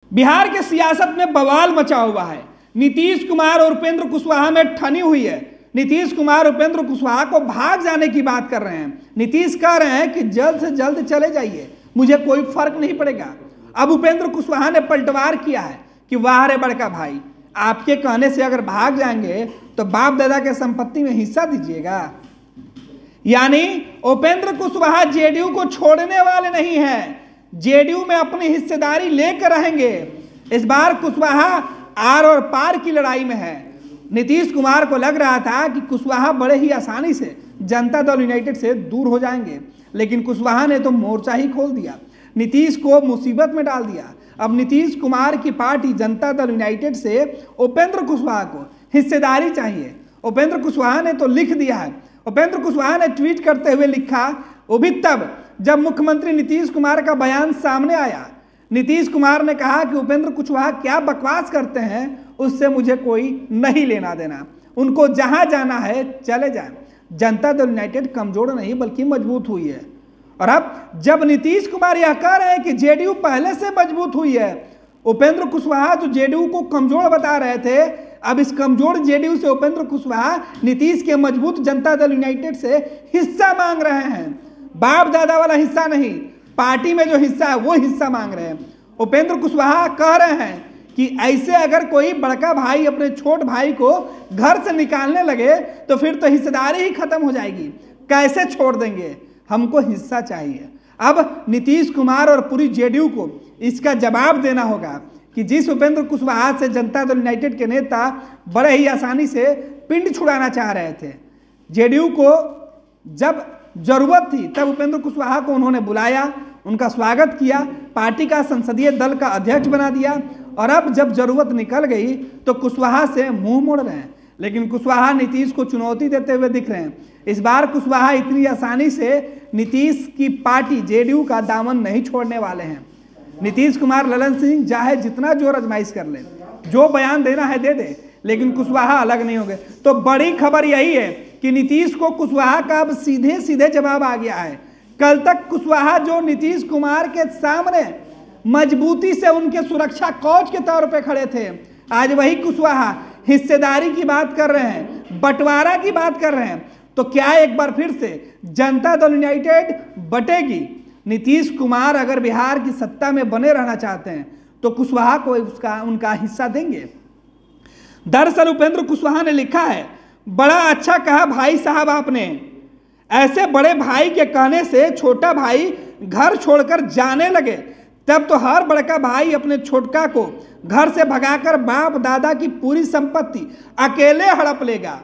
बिहार के सियासत में बवाल मचा हुआ है। नीतीश कुमार और उपेंद्र कुशवाहा में ठनी हुई है। नीतीश कुमार उपेंद्र कुशवाहा को भाग जाने की बात कर रहे हैं। नीतीश कह रहे हैं कि जल्द से जल्द चले जाइए, मुझे कोई फर्क नहीं पड़ेगा। अब उपेंद्र कुशवाहा ने पलटवार किया है कि वाह रे बड़का भाई, आपके कहने से अगर भाग जाएंगे तो बाप दादा के संपत्ति में हिस्सा दीजिएगा। यानी उपेंद्र कुशवाहा जेडीयू को छोड़ने वाले नहीं हैं, जेडीयू में अपनी हिस्सेदारी लेकर रहेंगे। इस बार कुशवाहा आर और पार की लड़ाई में है। नीतीश कुमार को लग रहा था कि कुशवाहा बड़े ही आसानी से जनता दल यूनाइटेड से दूर हो जाएंगे, लेकिन कुशवाहा ने तो मोर्चा ही खोल दिया, नीतीश को मुसीबत में डाल दिया। अब नीतीश कुमार की पार्टी जनता दल यूनाइटेड से उपेंद्र कुशवाहा को हिस्सेदारी चाहिए। उपेंद्र कुशवाहा ने तो लिख दिया है। उपेंद्र कुशवाहा ने ट्वीट करते हुए लिखा, वो भी तब जब मुख्यमंत्री नीतीश कुमार का बयान सामने आया। नीतीश कुमार ने कहा कि उपेंद्र कुशवाहा क्या बकवास करते हैं, उससे मुझे कोई नहीं लेना देना, उनको जहां जाना है चले जाएं। जनता दल यूनाइटेड कमजोर नहीं बल्कि मजबूत हुई है। और अब जब नीतीश कुमार यह कह रहे हैं कि जेडीयू पहले से मजबूत हुई है, उपेंद्र कुशवाहा जो जेडीयू को कमजोर बता रहे थे, अब इस कमजोर जेडीयू से उपेंद्र कुशवाहा नीतीश के मजबूत जनता दल यूनाइटेड से हिस्सा मांग रहे हैं। बाप दादा वाला हिस्सा नहीं, पार्टी में जो हिस्सा है वो हिस्सा मांग रहे हैं। उपेंद्र कुशवाहा कह रहे हैं कि ऐसे अगर कोई बड़का भाई अपने छोट भाई को घर से निकालने लगे तो फिर तो हिस्सेदारी ही खत्म हो जाएगी, कैसे छोड़ देंगे, हमको हिस्सा चाहिए। अब नीतीश कुमार और पूरी जेडीयू को इसका जवाब देना होगा कि जिस उपेंद्र कुशवाहा से जनता दल यूनाइटेड के नेता बड़े ही आसानी से पिंड छुड़ाना चाह रहे थे, जेडीयू को जब जरूरत थी तब उपेंद्र कुशवाहा को उन्होंने बुलाया, उनका स्वागत किया, पार्टी का संसदीय दल का अध्यक्ष बना दिया। और अब जब जरूरत निकल गई तो कुशवाहा से मुंह मोड़ रहे हैं। लेकिन कुशवाहा नीतीश को चुनौती देते हुए दिख रहे हैं। इस बार कुशवाहा इतनी आसानी से नीतीश की पार्टी जेडीयू का दामन नहीं छोड़ने वाले हैं। नीतीश कुमार ललन सिंह चाहे जितना जोर आजमाइश कर ले, जो बयान देना है दे दे, लेकिन कुशवाहा अलग नहीं होंगे। तो बड़ी खबर यही है कि नीतीश को कुशवाहा का अब सीधे सीधे जवाब आ गया है। कल तक कुशवाहा जो नीतीश कुमार के सामने मजबूती से उनके सुरक्षा कवच के तौर पे खड़े थे, आज वही कुशवाहा हिस्सेदारी की बात कर रहे हैं, बंटवारा की बात कर रहे हैं। तो क्या एक बार फिर से जनता दल यूनाइटेड बटेगी? नीतीश कुमार अगर बिहार की सत्ता में बने रहना चाहते हैं तो कुशवाहा को उनका हिस्सा देंगे। दरअसल उपेंद्र कुशवाहा ने लिखा है, बड़ा अच्छा कहा भाई साहब आपने, ऐसे बड़े भाई के कहने से छोटा भाई घर छोड़कर जाने लगे, तब तो हर बड़का भाई अपने छोटका को घर से भगाकर बाप दादा की पूरी संपत्ति अकेले हड़प लेगा।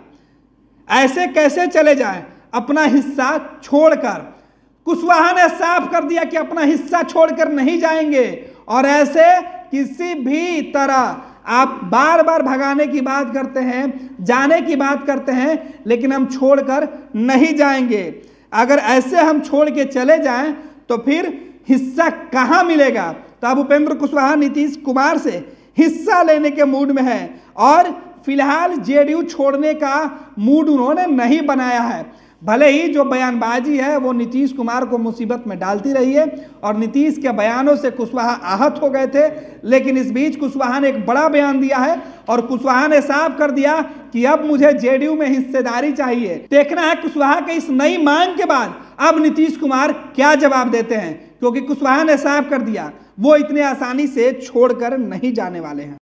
ऐसे कैसे चले जाएं अपना हिस्सा छोड़कर? कुशवाहा ने साफ कर दिया कि अपना हिस्सा छोड़कर नहीं जाएंगे, और ऐसे किसी भी तरह आप बार बार भगाने की बात करते हैं, जाने की बात करते हैं, लेकिन हम छोड़कर नहीं जाएंगे। अगर ऐसे हम छोड़ के चले जाएं तो फिर हिस्सा कहां मिलेगा? तो अब उपेंद्र कुशवाहा नीतीश कुमार से हिस्सा लेने के मूड में है, और फिलहाल जेडीयू छोड़ने का मूड उन्होंने नहीं बनाया है। भले ही जो बयानबाजी है वो नीतीश कुमार को मुसीबत में डालती रही है, और नीतीश के बयानों से कुशवाहा आहत हो गए थे, लेकिन इस बीच कुशवाहा ने एक बड़ा बयान दिया है, और कुशवाहा ने साफ कर दिया कि अब मुझे जेडीयू में हिस्सेदारी चाहिए। देखना है कुशवाहा के इस नई मांग के बाद अब नीतीश कुमार क्या जवाब देते हैं, क्योंकि कुशवाहा ने साफ कर दिया वो इतने आसानी से छोड़कर नहीं जाने वाले हैं।